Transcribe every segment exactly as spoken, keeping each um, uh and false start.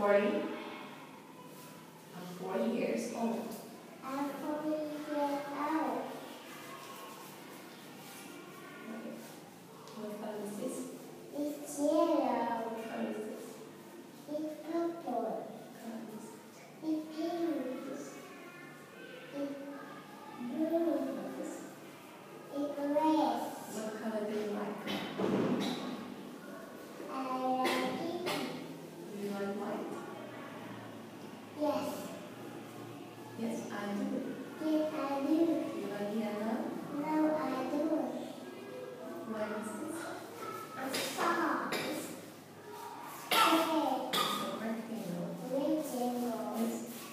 forty. I'm forty years old. I'm forty years old. What color is this? It's yellow. What color is this? It's purple. What color is this? It's pink. It's blue. What is this? It's red. What color do you like? I like it. Do you like white? Yes. Yes, I do. Yes, I do. Do you like yellow? No, I don't. What is this? A socks. Red. It's a rectangle. Rectangle. Yes.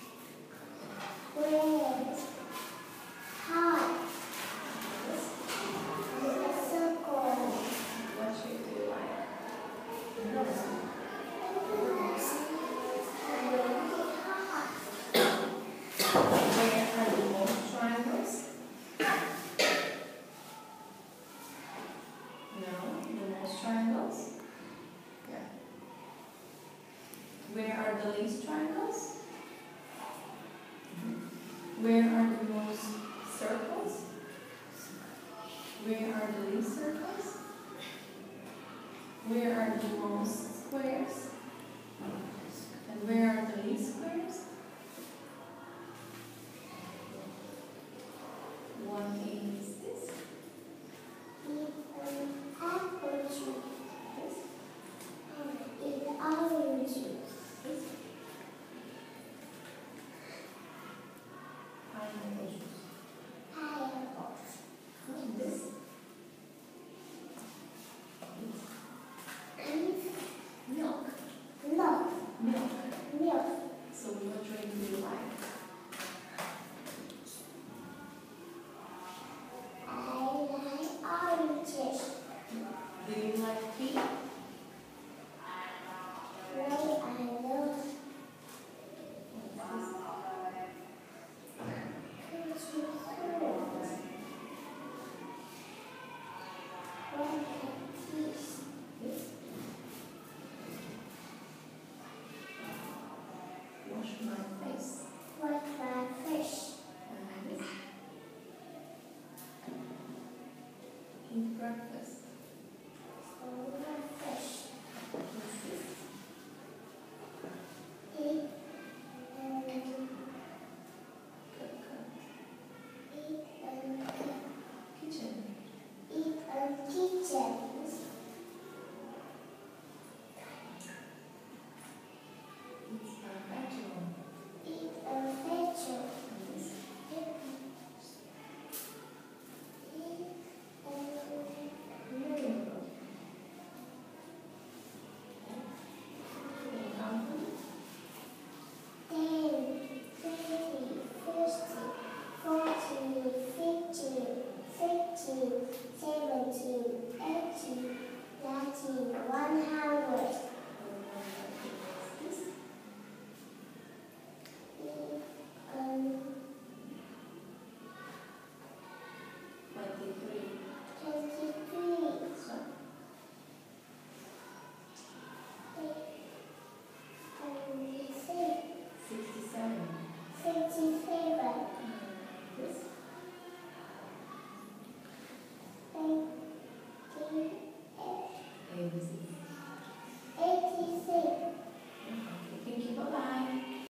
Red. Heart. Yes. It's a circle. What shape do you like? Yes. Where are the most triangles? No, the most triangles? Yeah. Where are the least triangles? Where are the most circles? Where are the least circles? Where are the most squares? And where are the least squares? One is this. It's an apple tree. This. It's orange juice. This. Pineapple juice. Pineapple. And this. It's Milk. milk. Milk. Milk. So what drink do you like? I like oranges. Do you like tea? Red, I love What is this? peach fruit. What is This. Wash my face. what my fish? And this. Eat breakfast.